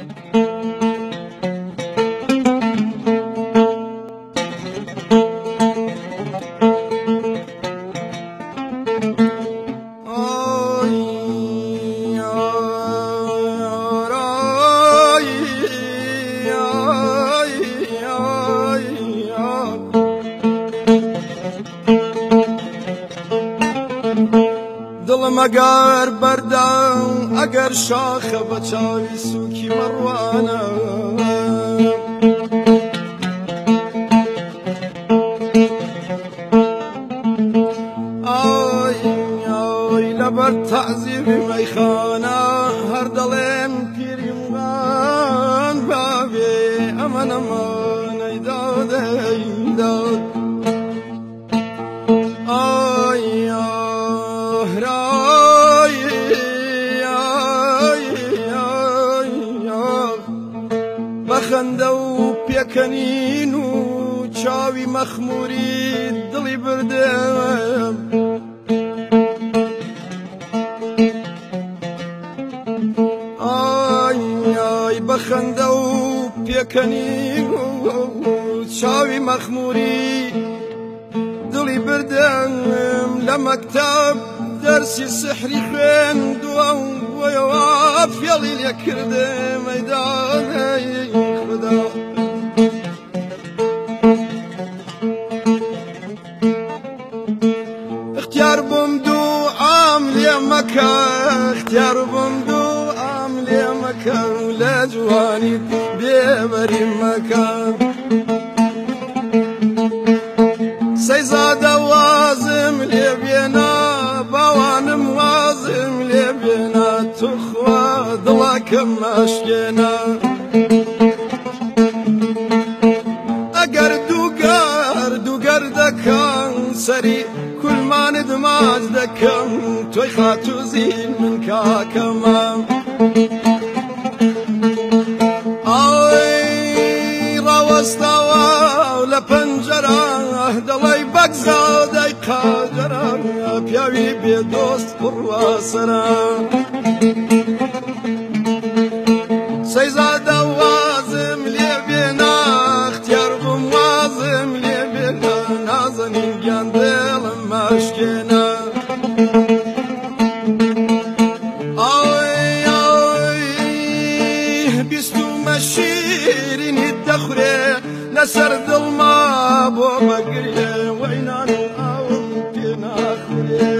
دڵم ئەگەر بەردە ئەگەر شاخە بە چاوی سووکی مەڕوانە ئای ئای لەبەر تەعزیبی مەیخانە هەر دەڵێن پیری موان بابێ ئەمە نەمانەی دادەی داد بەخەندە و پێکەنین و چاوی مەخموری دڵی بردێم ئای ئای بەخەندە و پێکەنین و چاوی مەخموری دڵی بردێم لە مەکتەب دەرسی سحری خوێندووە و بۆیەوە فێڵی لێکردێم مەیدانەی خدا اختیار بووم دوعام لێ مەکە اختیار بووم دوعام لێ مەکە لە جوانیت بێبەری مەکە سەیزادە وازم لێ بێنا باوانم وازم لێ بێنا توخوا دڵاکەم ماشکێنە ئەگەر دووگەر دەکەم سەری کولمانت ماچ دەکەم تۆی خاتوزین من کاکەمە ئەی ڕاوەستاوە لە پەنجەرە دەڵێی بەگزە دەی قاجەرە پیاوی بێدۆست پڕواسەرە سەیزادە وازم لێ بێنا اختیار بووم وازم لێ بێنا نازەنین گیان دێڵم ماشکێنە ئەی ئەی بیستومە شیرینیت دەخورێ لەسەر دڵما بۆ مەگرێ وەینان و ئاوم پێ ناخورێ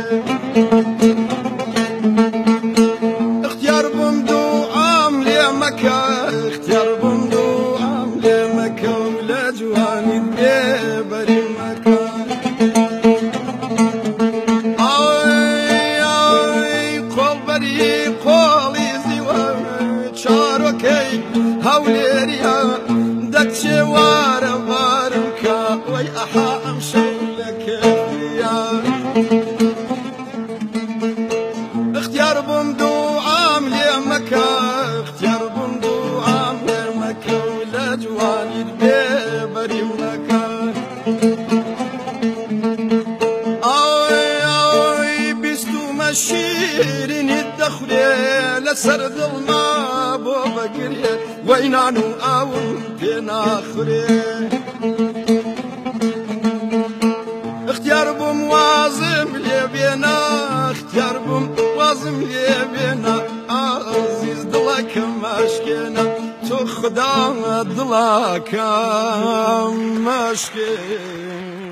اختیار بووم دوعام لێ مەکە اختیار بووم دوعام لێ مەکە و لە جوانیت بێبەری مەکە ئەی ئەی قۆڵبەری قۆڵی زیوە چارۆکەی هەولێریە دەکچێ وارە وارم کە وەی ئەحا ئەم شەو لە کێفیە اختیار بووم دوعام لێ مەکە اختیار بووم دوعام لێ مەکە و لە جوانیت بێبەری مەکە ئەی ئەی بیستومە شیرینیت دەخورێ لەسەر دڵما بۆ بەگرێ وەینان و ئاوم پێ ناخورێ اختیار بووم وازم لێ بێنا اختیار بووم وازم لێ بێنا ئازیز دڵەکەم ماشکێنە تۆ خدا دڵەکەم ماشکێنە